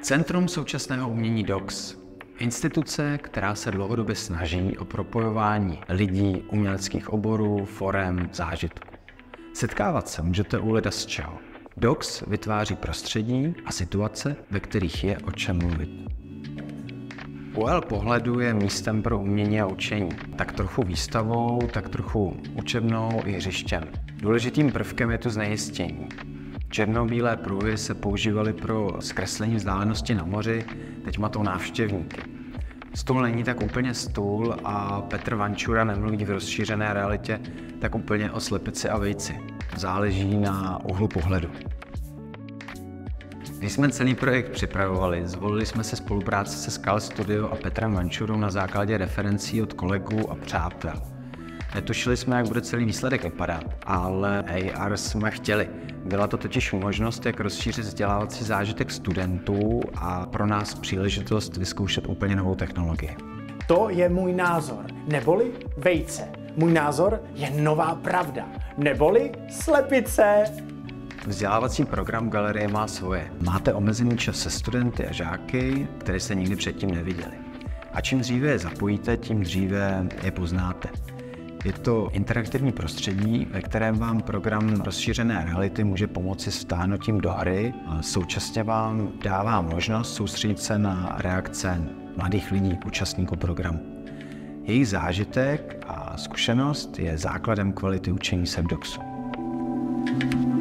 Centrum současného umění DOX. Instituce, která se dlouhodobě snaží o propojování lidí, uměleckých oborů, forem, zážitků. Setkávat se můžete u leda z čeho. DOX vytváří prostředí a situace, ve kterých je o čem mluvit. Úhel pohledu je místem pro umění a učení. Tak trochu výstavou, tak trochu učebnou i hřištěm. Důležitým prvkem je tu znejistění. Černobílé pruhy se používaly pro zkreslení vzdálenosti na moři, teď matou návštěvníky. Stůl není tak úplně stůl a Petr Vančura nemluví v rozšířené realitě tak úplně o slepici a vejci. Záleží na úhlu pohledu. Když jsme celý projekt připravovali, zvolili jsme se spolupráci se Skal Studio a Petrem Vančurou na základě referencí od kolegů a přátel. Netušili jsme, jak bude celý výsledek vypadat, ale AR jsme chtěli. Byla to totiž možnost, jak rozšířit vzdělávací zážitek studentů a pro nás příležitost vyzkoušet úplně novou technologii. To je můj názor, neboli vejce. Můj názor je nová pravda, neboli slepice. Vzdělávací program galerie má svoje. Máte omezený čas se studenty a žáky, které se nikdy předtím neviděli. A čím dříve je zapojíte, tím dříve je poznáte. Je to interaktivní prostředí, ve kterém vám program rozšířené reality může pomoci s vtáhnutím do hry a současně vám dává možnost soustředit se na reakce mladých lidí, účastníků programu. Jejich zážitek a zkušenost je základem kvality učení se v DOXu.